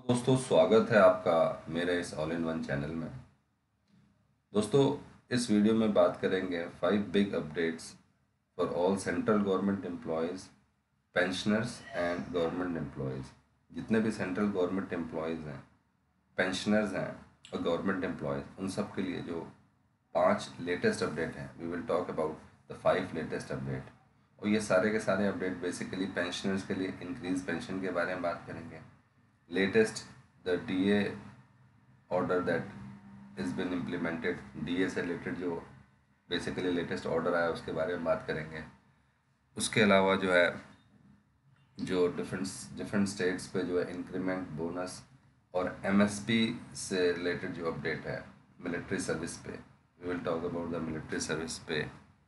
दोस्तों स्वागत है आपका मेरे इस ऑल इन वन चैनल में। दोस्तों इस वीडियो में बात करेंगे 5 big updates for all central government employees, pensioners and government employees. जितने भी सेंट्रल गवर्नमेंट एम्प्लॉयज़ हैं, पेंशनर्स हैं और गवर्नमेंट एम्प्लॉयज़, उन सब के लिए जो 5 लेटेस्ट अपडेट हैं, we will talk about the 5 latest update. और ये सारे के सारे अपडेट बेसिकली पेंशनर्स के लिए इंक्रीज पेंशन के बारे में बात करेंगे। Latest the DA order that is been implemented, DA से रिलेटेड जो बेसिकली लेटेस्ट ऑर्डर आया उसके बारे में बात करेंगे। उसके अलावा जो है जो डिफरेंट डिफरेंट स्टेट्स पे जो है इंक्रीमेंट, बोनस और एमएसपी से रिलेटेड जो अपडेट है military service pay, we will talk about the military service pay.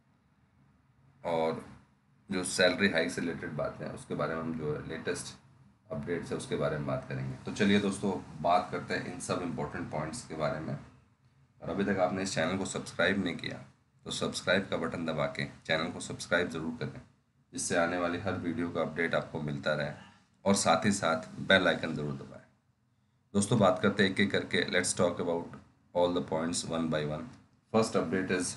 और जो सैलरी हाइक से रिलेटेड बातें हैं उसके बारे में हम जो लेटेस्ट अपडेट्स है उसके बारे में बात करेंगे। तो चलिए दोस्तों बात करते हैं इन सब इम्पोर्टेंट पॉइंट्स के बारे में। और अभी तक आपने इस चैनल को सब्सक्राइब नहीं किया तो सब्सक्राइब का बटन दबा के चैनल को सब्सक्राइब ज़रूर करें, जिससे आने वाली हर वीडियो का अपडेट आपको मिलता रहे, और साथ ही साथ बेल आइकन ज़रूर दबाएं। दोस्तों बात करते हैं एक एक करके। Let's talk about all the points one by one. First update is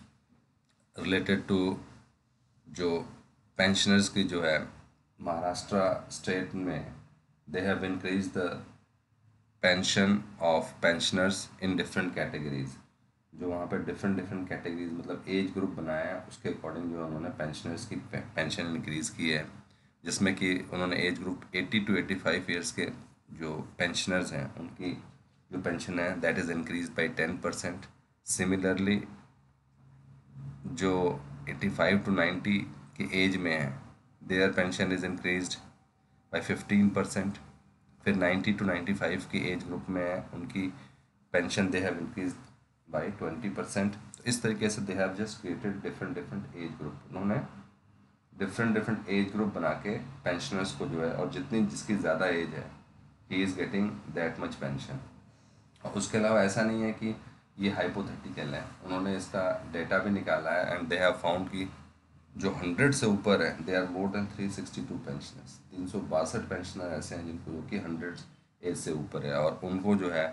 related to जो पेंशनर्स की जो है महाराष्ट्र स्टेट में they have increase the pension of pensioners in different categories. जो वहाँ पे डिफरेंट डिफरेंट कैटेगरीज मतलब एज ग्रुप बनाया है, उसके अकॉर्डिंग जो उन्होंने पेंशनर्स की पेंशन इंक्रीज़ की है, जिसमें कि उन्होंने एज ग्रुप 80 to 85 ईयर्स के जो पेंशनर्स हैं उनकी जो पेंशन है that is increase by 10%। Similarly जो 85 to 90 की एज में है their pension is increased by 15%। फिर 90 to 95 की एज ग्रुप में है उनकी pension they have increase by 20%। तो इस तरीके से they have just created different different age group. उन्होंने डिफरेंट डिफरेंट एज ग्रुप बना के पेंशनर्स को जो है, और जितनी जिसकी ज़्यादा एज है he is getting that much pension. और उसके अलावा ऐसा नहीं है कि ये हाइपोथेटिकल है, उन्होंने इसका डेटा भी निकाला है एंड दे हैव फाउंड कि जो 100 से ऊपर है they are more than 362 pensioners. 362 pensioner ऐसे हैं जिनको जो कि 100 एज से ऊपर है, और उनको जो है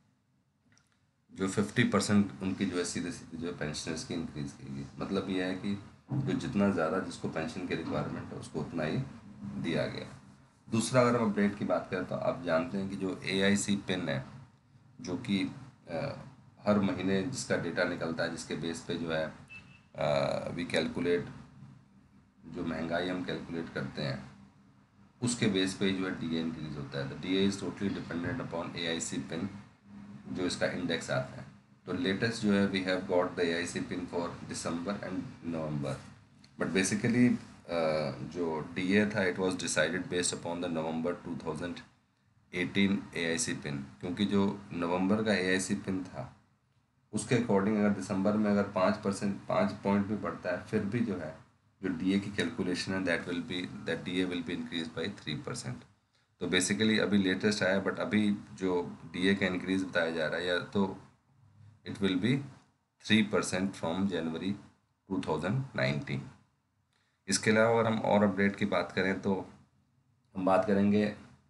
जो 50% उनकी जो है सीधे सीधे जो है पेंशनर्स की इंक्रीज़ की गई। मतलब ये है कि जो जितना ज़्यादा जिसको पेंशन की रिक्वायरमेंट है उसको उतना ही दिया गया। दूसरा अगर हम अपडेट की बात करें तो आप जानते हैं कि जो AIC पिन है, जो कि हर महीने जिसका डेटा निकलता है, जिसके बेस पे जो है वी कैलकुलेट, जो महंगाई हम कैलकुलेट करते हैं उसके बेस पे जो है डीए इंक्रीज होता है। The DA is totally dependent upon AIC pin, जो इसका इंडेक्स आता है। तो लेटेस्ट जो है we have got the AIC pin for December and November, but basically जो डीए था it was decided based upon the November 2018 AIC pin, क्योंकि जो नवंबर का AIC पिन था उसके अकॉर्डिंग अगर दिसंबर में अगर 5% 5 पॉइंट भी बढ़ता है फिर भी जो है जो डीए की कैलकुलेशन है that DA will be increase by 3%। तो बेसिकली अभी लेटेस्ट आया, बट अभी जो डीए का इंक्रीज बताया जा रहा है या तो it will be 3% from January 2019। इसके अलावा अगर हम और अपडेट की बात करें तो हम बात करेंगे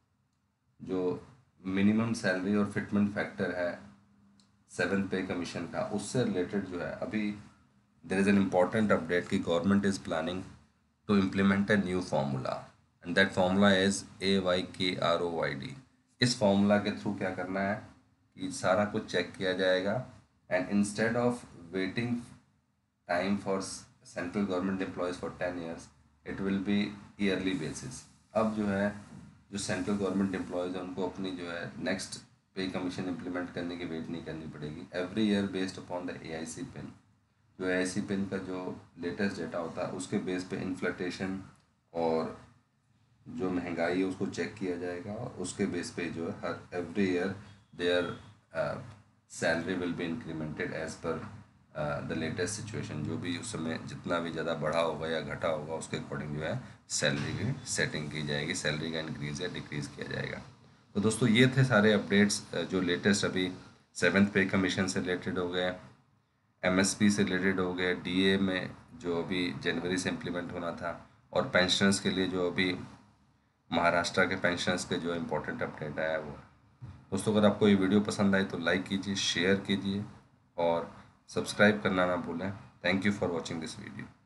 जो मिनिमम सैलरी और फिटमेंट फैक्टर है 7th पे कमीशन का, उससे रिलेटेड जो है अभी there is an important update कि government is planning to implement a new formula and that formula is AYKROYD। इस फार्मूला के थ्रू क्या करना है कि सारा कुछ चेक किया जाएगा, and instead of waiting time for central government employees for 10 years it will be yearly basis. अब जो है जो सेंट्रल गवर्नमेंट एम्प्लॉयज़ हैं उनको अपनी जो है नेक्स्ट पे कमीशन इम्प्लीमेंट करने की वेट नहीं करनी पड़ेगी। Every year based upon the AIC pin, जो AIC पिन का जो लेटेस्ट डेटा होता है उसके बेस पे इन्फ्लेटेशन और जो महंगाई है उसको चेक किया जाएगा, और उसके बेस पे जो है हर every year their salary will be incremented as per the latest situation. जो भी उस समय जितना भी ज़्यादा बढ़ा होगा या घटा होगा उसके अकॉर्डिंग जो है सैलरी की सेटिंग की जाएगी, सैलरी का इंक्रीज़ या डिक्रीज़ किया जाएगा। तो दोस्तों ये थे सारे अपडेट्स जो लेटेस्ट अभी 7th पे कमीशन से रिलेटेड हो गए, MSP से रिलेटेड हो गए, डीए में जो अभी जनवरी से इम्प्लीमेंट होना था, और पेंशनर्स के लिए जो अभी महाराष्ट्र के पेंशनर्स के जो इम्पोर्टेंट अपडेट आया है वो है। दोस्तों अगर आपको ये वीडियो पसंद आई तो लाइक कीजिए, शेयर कीजिए और सब्सक्राइब करना ना भूलें। Thank you for watching this video.